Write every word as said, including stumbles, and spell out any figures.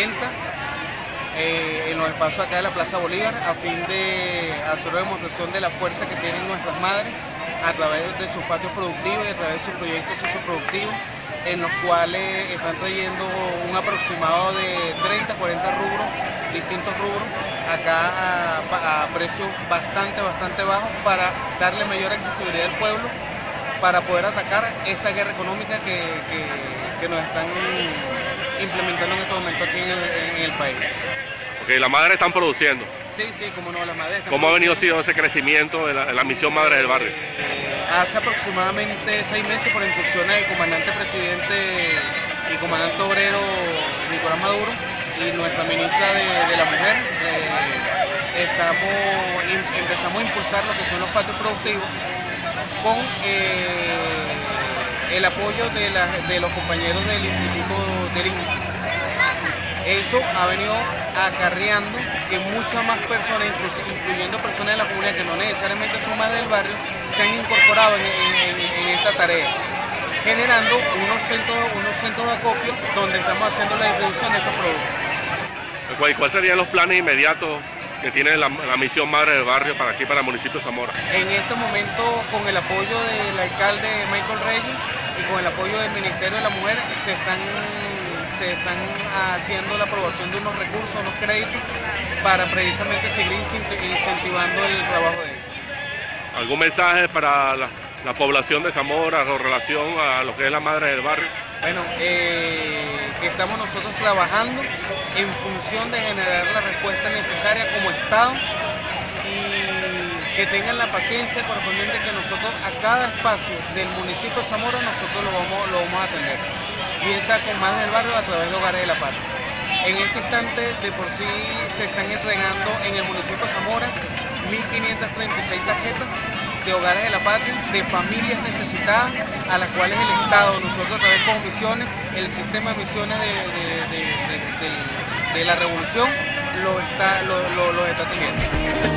venta eh, en los espacios acá de la Plaza Bolívar, a fin de hacer una demostración de la fuerza que tienen nuestras madres a través de sus patios productivos y a través de sus proyectos socioproductivos, en los cuales están trayendo un aproximado de treinta, cuarenta rubros, distintos rubros, acá a, a precios bastante, bastante bajos, para darle mayor accesibilidad al pueblo, para poder atacar esta guerra económica que, que, que nos están implementando en este momento aquí en el, en el país. Ok, las madres están produciendo. Sí, sí, como no, las madres están ¿Cómo ha venido produciendo. siendo ese crecimiento de la, de la misión Madres del Barrio? Eh, hace aproximadamente seis meses, por instrucciones del comandante presidente y comandante obrero Nicolás Maduro y nuestra ministra de, de la Mujer, eh, estamos, empezamos a impulsar lo que son los patios productivos con eh, el apoyo de, la, de los compañeros del Instituto del I N P E. Eso ha venido acarreando que muchas más personas, incluyendo personas de la comunidad que no necesariamente son más del barrio, se han incorporado en, en, en esta tarea, generando unos centros, unos centros de acopio donde estamos haciendo la distribución de estos productos. ¿Y cuáles serían los planes inmediatos que tiene la, la misión Madre del Barrio para aquí, para el municipio de Zamora? En este momento, con el apoyo del alcalde Michael Reyes y con el apoyo del Ministerio de la Mujer, se están se están haciendo la aprobación de unos recursos, unos créditos, para precisamente seguir incentivando el trabajo de ellos. ¿Algún mensaje para la, la población de Zamora con relación a lo que es la Madre del Barrio? Bueno, eh, que estamos nosotros trabajando en función de generar la respuesta necesaria como Estado, y que tengan la paciencia correspondiente, que nosotros a cada espacio del municipio de Zamora nosotros lo vamos, lo vamos a atender, bien sea con Madres del Barrio a través de Hogares de la Patria. En este instante, de por sí, se están entregando en el municipio de Zamora mil quinientas treinta y seis tarjetas de Hogares de la Patria, de familias necesitadas, a las cuales el Estado, nosotros a través de comisiones, el sistema de misiones de, de, de, de, de, de la revolución, lo está, lo, lo, lo está teniendo.